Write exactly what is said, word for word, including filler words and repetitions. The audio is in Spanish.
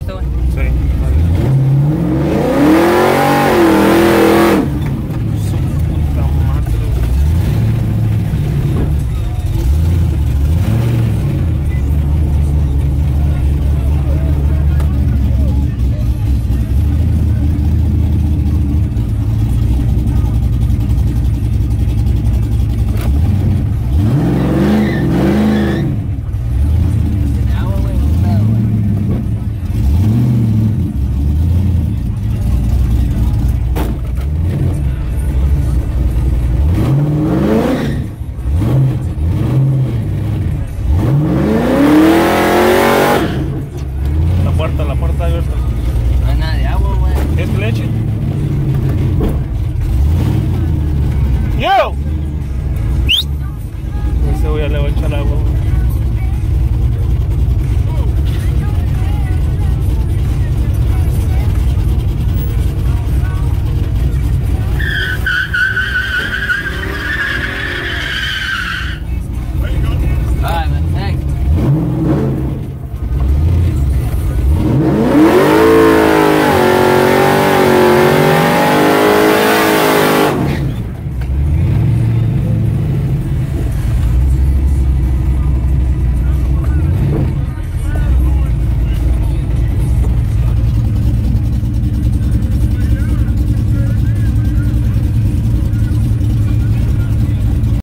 güey. Sí, vale. Su puta madre, güey. La puerta, la puerta abierta. No hay nada de agua, güey. ¿Es leche? ¡Yo! Ese güey ya le va a echar agua, güey.